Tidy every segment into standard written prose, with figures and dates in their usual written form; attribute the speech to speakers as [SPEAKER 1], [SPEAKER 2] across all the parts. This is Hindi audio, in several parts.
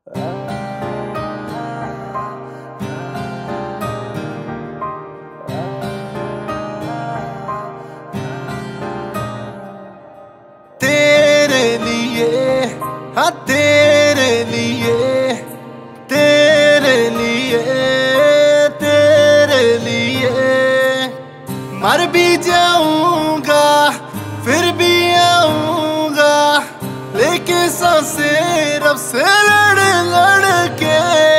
[SPEAKER 1] तेरे लिए, हाँ तेरे लिए, तेरे लिए, तेरे लिए मर भी जाऊंगा फिर भी आऊंगा, लेके सांसें रब से लड़ लड़ के।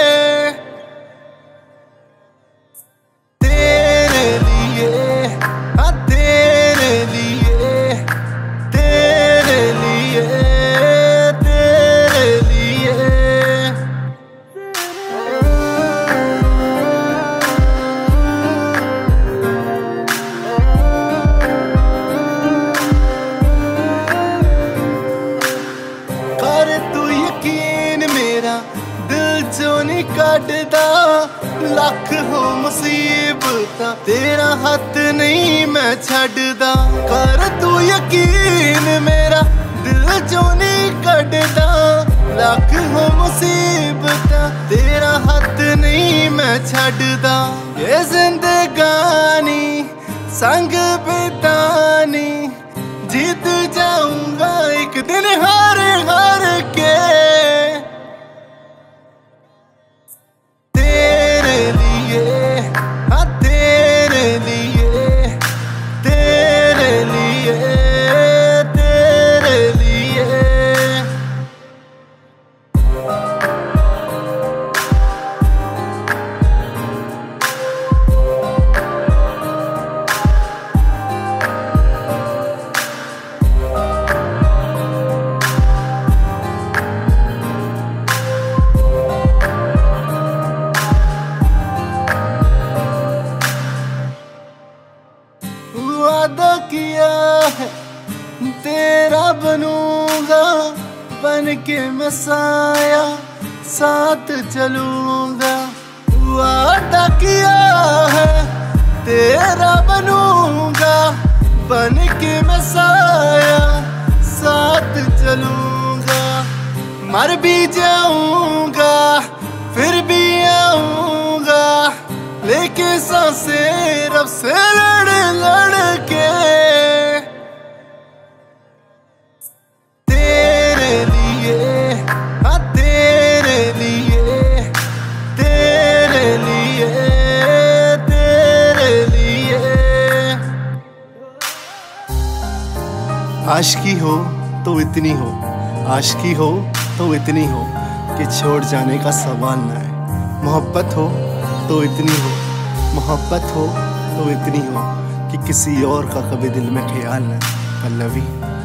[SPEAKER 1] तेरे लिए, हाँ तेरे लिए, तेरे लिए, तेरे लिए कर तू यकीन मेरा दिल चो नहीं कटदा, लख हो मुसीबत तेरा हथ नहीं मैं छड्डदा। कर तू यकीन मेरा दिल चो नहीं कटदा, लख हो मुसीबत तेरा हथ नहीं मैं छड्डदा। ये जिंदगानी संग बितानी, जीत जाऊंगा एक दिन हार हार के। तेरे लिए, हाँ तेरे लिए, तेरे लिए, तेरे लिए वादा किया है तेरा बनूंगा, बन के मैं साया साथ चलूंगा। वादा किया है तेरा बनूंगा, बन के मैं साया साथ चलूंगा। मर भी जाऊंगा फिर भी आऊंगा, लेके सांसें रब से लड़ लड़ के। तेरे लिए, हाँ तेरे लिए, तेरे लिए, तेरे लिए आशिकी हो तो इतनी हो, आशिकी हो तो इतनी हो कि छोड़ जाने का सवाल ना है। मोहब्बत हो तो इतनी हो, मोहब्बत हो तो इतनी हो कि किसी और का कभी दिल में ख्याल न। पल्लवी।